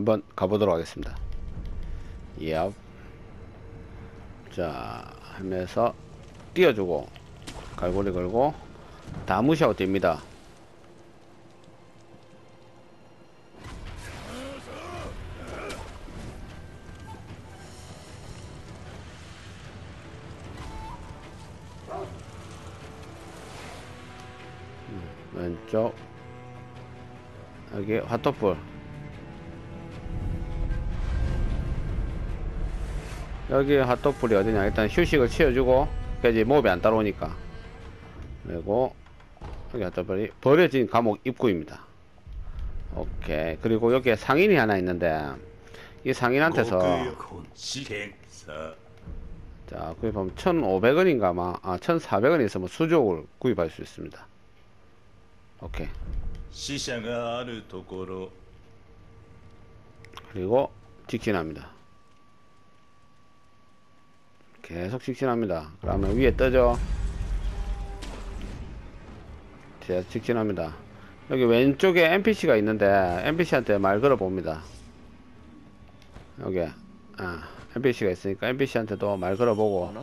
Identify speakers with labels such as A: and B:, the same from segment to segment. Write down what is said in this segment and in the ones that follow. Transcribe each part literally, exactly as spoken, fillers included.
A: 한번 가보도록 하겠습니다. 예. 자, 하면서 띄워주고 갈고리 걸고 다 무시하고 뜁니다. 왼쪽 여기 화토불, 여기 핫도풀이 어디냐, 일단 휴식을 취해주고, 그래야지 몹이 안 따라오니까. 그리고 여기 핫도풀이 버려진 감옥 입구입니다. 오케이. 그리고 여기에 상인이 하나 있는데 이 상인한테서 자, 거기 보면 천오백 원인가 아마, 아 천사백 원이 있으면 수족을 구입할 수 있습니다. 오케이. 그리고 직진합니다. 계속 직진합니다. 그러면 위에 떠죠. 자, 직진합니다. 여기 왼쪽에 엔피씨가 있는데 엔피씨한테 말 걸어봅니다. 여기 아, 엔피씨가 있으니까 엔피씨한테도 말 걸어보고,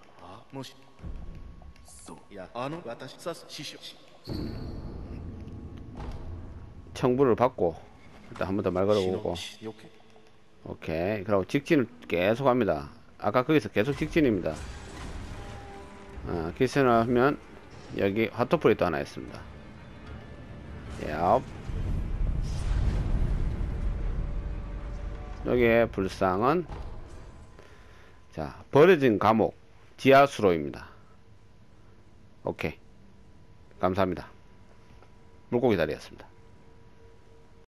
A: 청부를 받고 일단 한 번 더 말 걸어보고. 오케이. 그리고 직진을 계속 합니다. 아까 거기서 계속 직진입니다. 아, 직진을 하면 여기 핫도풀이 또 하나 있습니다. 얍. 여기에 불상은 자, 버려진 감옥 지하수로입니다. 오케이. 감사합니다. 물고기 다리였습니다.